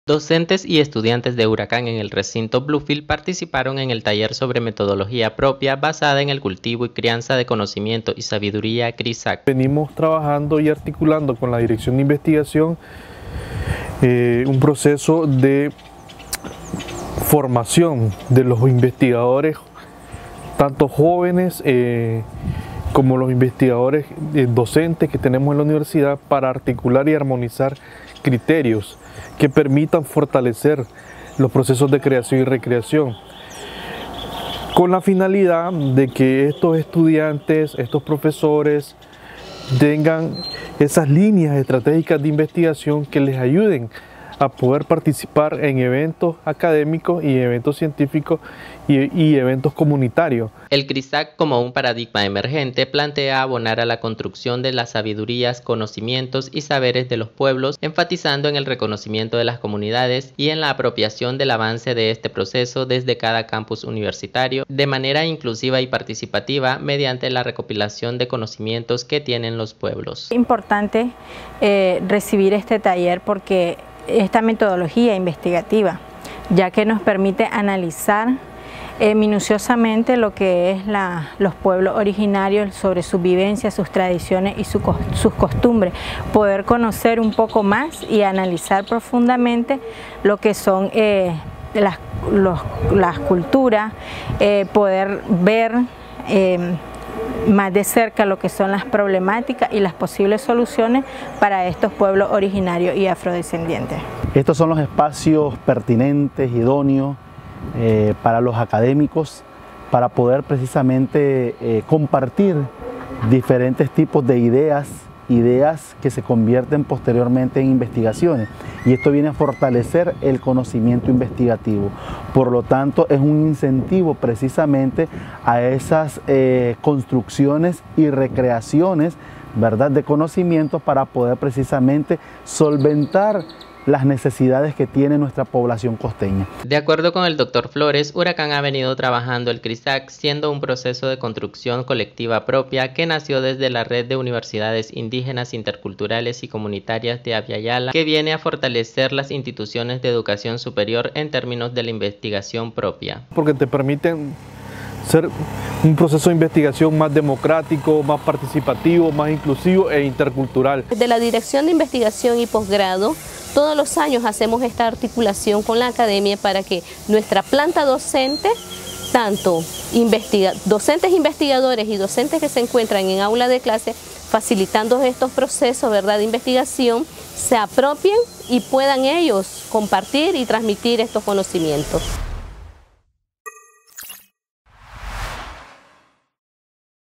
Docentes y estudiantes de Huracán en el recinto Bluefield participaron en el taller sobre metodología propia basada en el cultivo y crianza de conocimiento y sabiduría CRISAC. Venimos trabajando y articulando con la Dirección de Investigación un proceso de formación de los investigadores, tanto jóvenes como los investigadores docentes que tenemos en la universidad, para articular y armonizar criterios que permitan fortalecer los procesos de creación y recreación, con la finalidad de que estos estudiantes, estos profesores, tengan esas líneas estratégicas de investigación que les ayuden a poder participar en eventos académicos y eventos científicos y eventos comunitarios. El CRISAC, como un paradigma emergente, plantea abonar a la construcción de las sabidurías, conocimientos y saberes de los pueblos, enfatizando en el reconocimiento de las comunidades y en la apropiación del avance de este proceso desde cada campus universitario, de manera inclusiva y participativa, mediante la recopilación de conocimientos que tienen los pueblos. Es importante recibir este taller porque esta metodología investigativa, ya que nos permite analizar minuciosamente lo que es los pueblos originarios, sobre sus vivencias, sus tradiciones y sus costumbres, poder conocer un poco más y analizar profundamente lo que son las culturas, poder ver más de cerca lo que son las problemáticas y las posibles soluciones para estos pueblos originarios y afrodescendientes. Estos son los espacios pertinentes, idóneos para los académicos, para poder precisamente compartir diferentes tipos de ideas que se convierten posteriormente en investigaciones, y esto viene a fortalecer el conocimiento investigativo. Por lo tanto, es un incentivo precisamente a esas construcciones y recreaciones, ¿verdad?, de conocimientos, para poder precisamente solventar las necesidades que tiene nuestra población costeña. De acuerdo con el Dr. Flores, Huracán ha venido trabajando el CRISAC siendo un proceso de construcción colectiva propia que nació desde la red de universidades indígenas, interculturales y comunitarias de Abya-Yala, que viene a fortalecer las instituciones de educación superior en términos de la investigación propia. Porque te permiten ser un proceso de investigación más democrático, más participativo, más inclusivo e intercultural. Desde la Dirección de Investigación y Posgrado, todos los años hacemos esta articulación con la academia para que nuestra planta docente, tanto docentes investigadores y docentes que se encuentran en aula de clase, facilitando estos procesos, ¿verdad?, de investigación, se apropien y puedan ellos compartir y transmitir estos conocimientos.